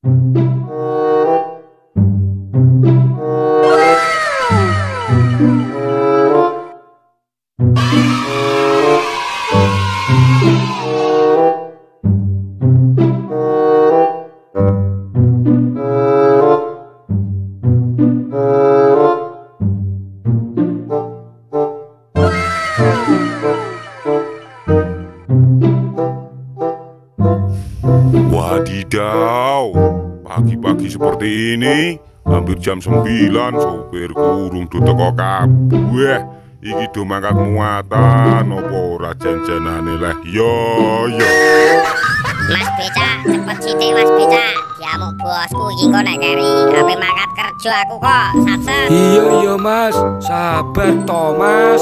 Wadidaw, pagi-pagi seperti ini, hampir jam 9, sopir kurung do teko kabeh. Iki do mangkat muatan, apa ora janjanane leh? Yo. Mas Beca, cepet sithik Mas Beca. Diamuk bosku iki kok nek keri ape mangkat kerja aku kok, satset. Iya Mas, sabar to Mas.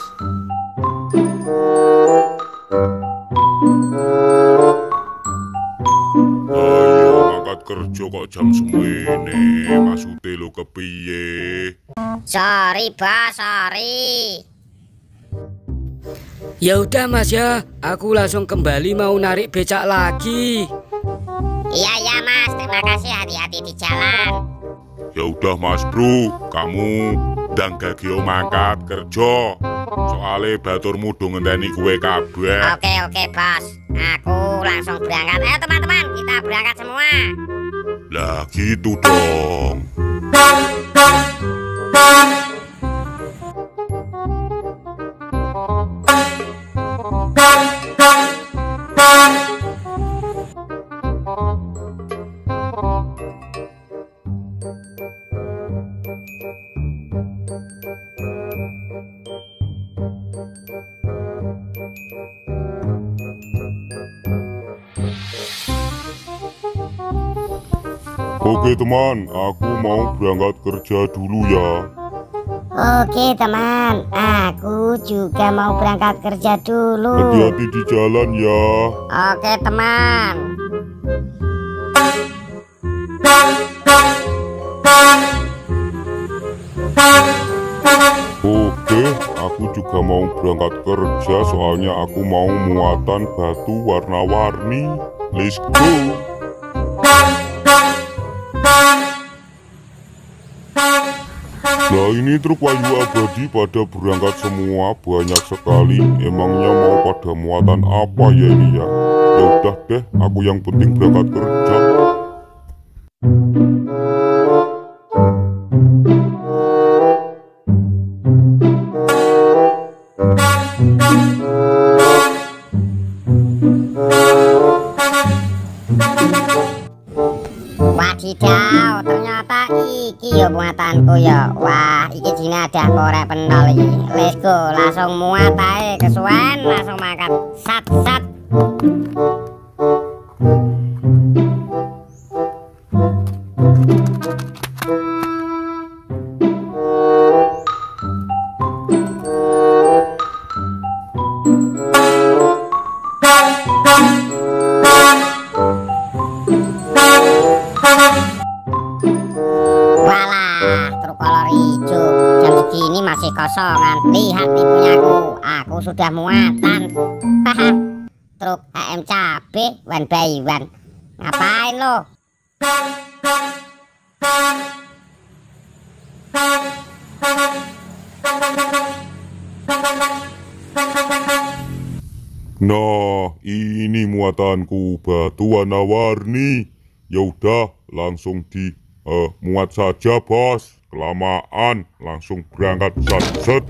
Ayo mangkat kerja kok jam semene, maksude lho kepiye? Sorry Bos, sorry. Ya udah Mas ya, aku langsung kembali mau narik becak lagi. Iya Mas, terima kasih, hati-hati di jalan. Ya udah Mas Bro, kamu ndang gagio mangkat kerja. Soale baturmu do ngenteni kowe kabeh. Oke Bos, aku langsung berangkat. Ayo teman-teman, kita berangkat semua. Lah gitu dong. Oke teman, aku mau berangkat kerja dulu ya. Oke teman, aku juga mau berangkat kerja dulu. Hati-hati di jalan ya. Oke teman. Oke, aku juga mau berangkat kerja, soalnya aku mau muatan batu warna-warni. Let's go. Nah ini truk Wahyu Abadi pada berangkat semua, banyak sekali. Emangnya mau pada muatan apa ya ini ya? Ya udah deh, aku yang penting berangkat kerja. Wadidaw, ternyata iki yo muatanku ya. Wah, iki jinadah korek pentol iki. Let's go, langsung muat ae kesuwen, langsung mangkat. Sat. Walah, truk kolor hijau jam segini masih kosongan. Lihat nih punyaku, aku sudah muatan. Haha, truk AM cabe one by one. Ngapain lo? Nah, ini muatanku, batu warna-warni. Ya udah, langsung di muat saja bos. Kelamaan, langsung berangkat set.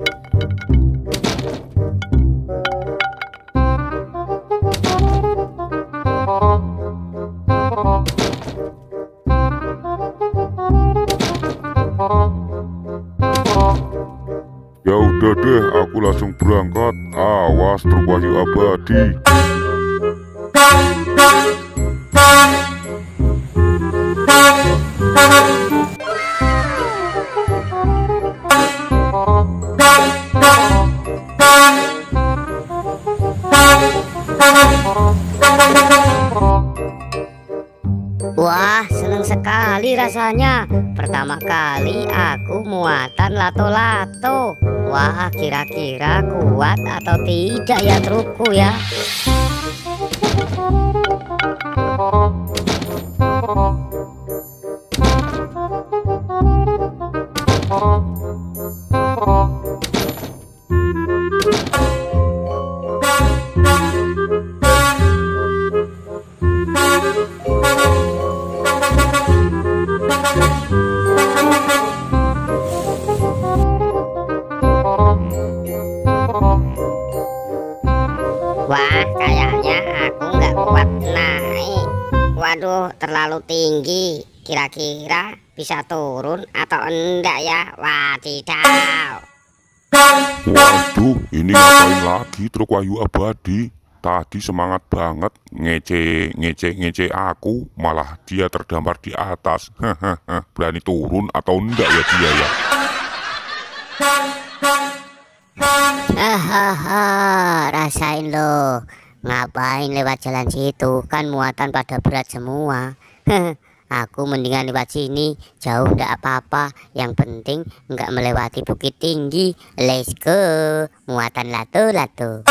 Ya udah deh, aku langsung berangkat. Awas truk Wahyu Abadi. Wah, seneng sekali rasanya. Pertama kali aku muatan lato-lato. Wah, kira-kira kuat atau tidak ya trukku ya. terlalu tinggi. Kira-kira bisa turun atau enggak ya? Wadidaw. Waduh, ini ngapain lagi truk Wahyu Abadi? Tadi semangat banget ngece aku, malah dia terdampar di atas. Berani turun atau enggak ya dia ya? Hahaha, rasain lo. Ngapain lewat jalan situ? Kan muatan pada berat semua. Aku mendingan lewat sini, jauh ndak apa-apa. Yang penting nggak melewati bukit tinggi. Let's go, muatan lato-lato.